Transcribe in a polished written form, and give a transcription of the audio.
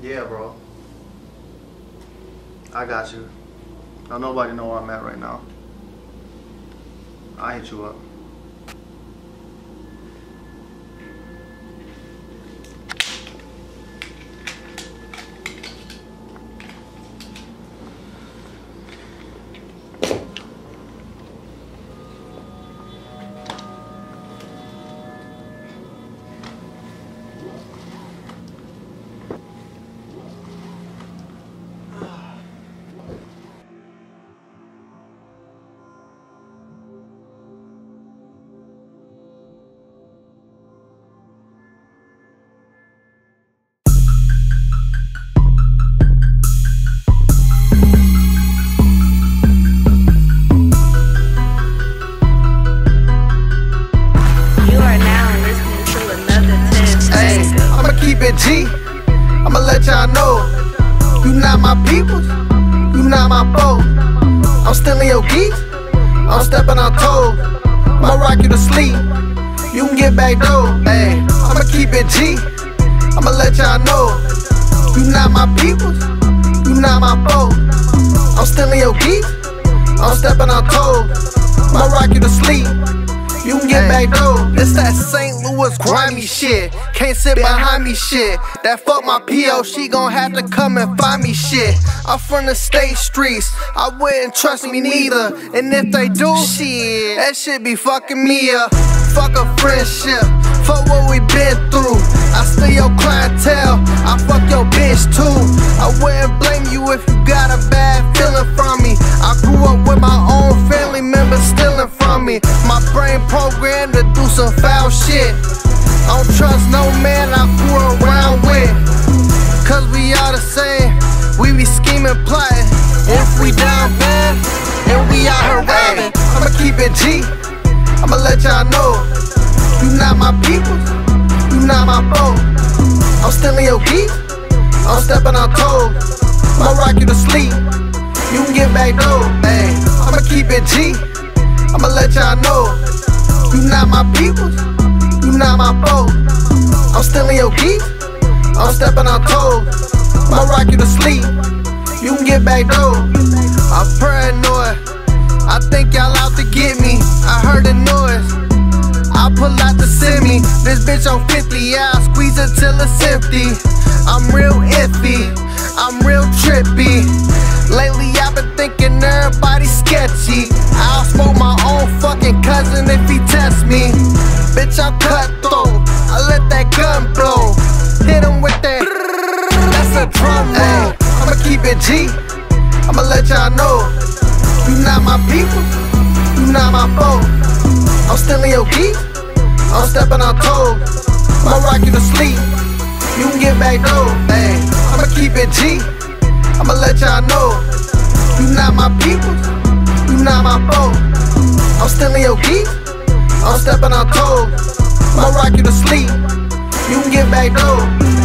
Yeah, bro. I got you. Now nobody know where I'm at right now. I'll hit you up. Keep it G, I'ma let y'all know. You not my peoples, you not my foe. I'm stealing your geeks, I'm stepping on toes. I'ma rock you to sleep, you can get back though. Hey, I'ma keep it G, I'ma let y'all know. You not my peoples, you not my foe. I'm stealing your geeks, I'm stepping on toes. I'ma rock you to sleep, you can get back though. It's that St. Louis grimy shit. Can't sit behind me shit. That fuck my PO, she gon' have to come and find me shit. I'm from the state streets, I wouldn't trust me neither. And if they do, shit, that shit be fucking me up. Fuck a friendship, fuck what we been through. I steal your clientele, I fuck your bitch too. I wouldn't blame you if you got a bad feeling from me. I grew up with my own family members stealing from me. My brain programmed to do some foul shit. I don't trust no man I grew around with, cause we all the same, we be scheming, plotting. If we down bad, and we out here rapping, I'ma keep it G, I'ma let y'all know. You not my people, you not my foe. I'm stealing your geeks, I'm stepping on toes. I'ma rock you to sleep, you can get back though. Hey, I'ma keep it G, I'ma let y'all know. You not my people, you not my foe. I'm stealing your geeks, I'm stepping on toes. I'ma rock you to sleep, you can get back though. I'm paranoid, I think y'all out to get me. I heard the noise, I pull out the semi. This bitch on 50, yeah, I squeeze it till it's empty. I'm real iffy, I'm real trippy. Lately I've been thinking everybody's sketchy. I'll smoke my own fucking cousin if he tests me. Bitch, I'm cutthroat, I let that gun blow. Hit him with that, that's a drum roll. I'ma keep it G, I'ma let y'all know. You not my people, you not my foe. I'm stealing your geeks, I'm stepping on toes. I'ma rock you to sleep, you can get back though. Hey, I'ma keep it G, I'ma let y'all know. You not my people, you not my foe. I'm stealing your geeks, I'm stepping on toes. I'ma rock you to sleep, you can get back though.